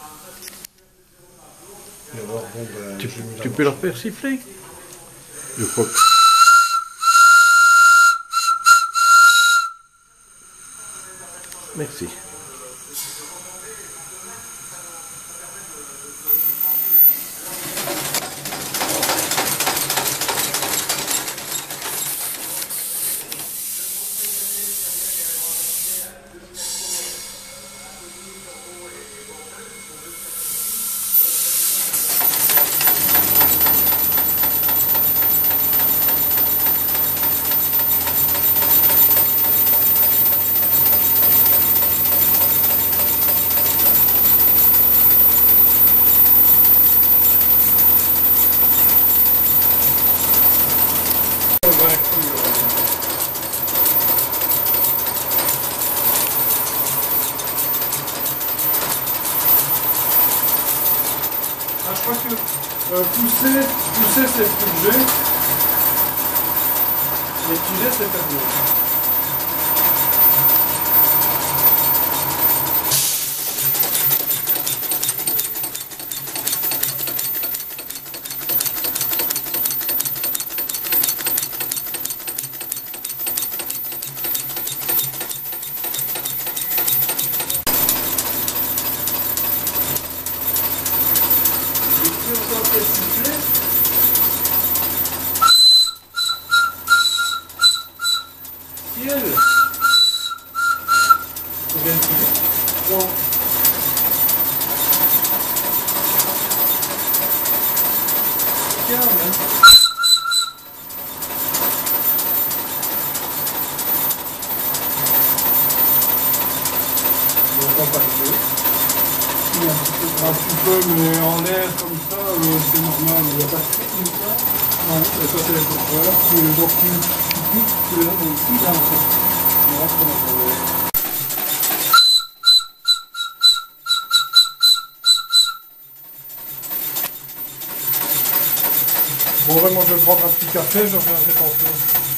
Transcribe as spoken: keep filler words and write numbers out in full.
Et alors, bon, ben, Tu, j'ai mis la tu peux leur marche. faire siffler? Je crois que... Merci. Ah, je crois que euh, pousser, pousser c'est pulger, et piger c'est fermer. Et si on doit faire siffler, ciel, on vient de siffler. Bon. Tiens, hein. On n'entend pas le feu. Un petit peu, un petit peu, mais en l'air comme ça, euh, c'est normal. Il n'y a pas de truc comme ça. Non, et ça c'est les couvreurs. Si le donc tu tu piques, tu le mets ici, là en fait. Voilà comment ça va. Bon, vraiment, je vais prendre un petit café, je reviendrai tantôt.